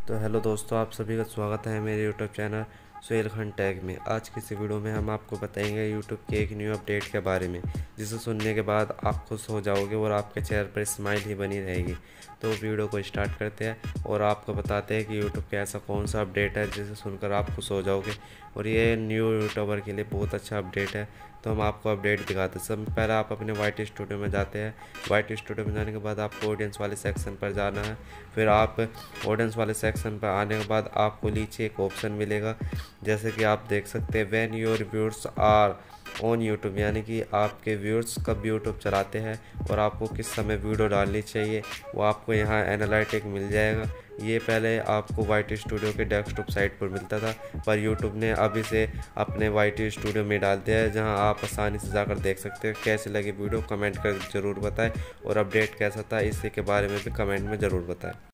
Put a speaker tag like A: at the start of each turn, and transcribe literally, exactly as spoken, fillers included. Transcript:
A: तो हेलो दोस्तों, आप सभी का स्वागत है मेरे YouTube channel Suhel Khan tag में। आज की इस वीडियो में हम आपको बताएंगे यूट्यूब के एक न्यू अपडेट के बारे में, जिसे सुनने के बाद आप खुश हो जाओगे और आपके चेहरे पर स्माइल ही बनी रहेगी। तो वीडियो को स्टार्ट करते हैं और आपको बताते हैं कि यूट्यूब का ऐसा कौन सा अपडेट है जिसे सुनकर आप खुश हो जाओगे और ये न्यू यूट्यूबर के लिए बहुत अच्छा अपडेट है। तो हम आपको अपडेट दिखाते हैं। सबसे पहले आप अपने वाईटी स्टूडियो में जाते हैं। वाईटी स्टूडियो में जाने के बाद आपको ऑडियंस वाले सेक्शन पर जाना है। फिर आप ऑडियंस वाले सेक्शन पर आने के बाद आपको नीचे एक ऑप्शन मिलेगा, जैसे कि आप देख सकते हैं when your viewers are on YouTube, यानी कि आपके व्यूअर्स कब यूट्यूब चलाते हैं और आपको किस समय वीडियो डालनी चाहिए, वो आपको यहाँ एनालिटिक मिल जाएगा। ये पहले आपको वाईटी स्टूडियो के डेस्कटॉप साइट पर मिलता था, पर यूट्यूब ने अब इसे अपने वाईटी स्टूडियो में डाल दिया है, जहां आप आसानी से जाकर देख सकते हैं। कैसे लगी वीडियो कमेंट कर ज़रूर बताएं और अपडेट कैसा था इसी के बारे में भी कमेंट में ज़रूर बताएं।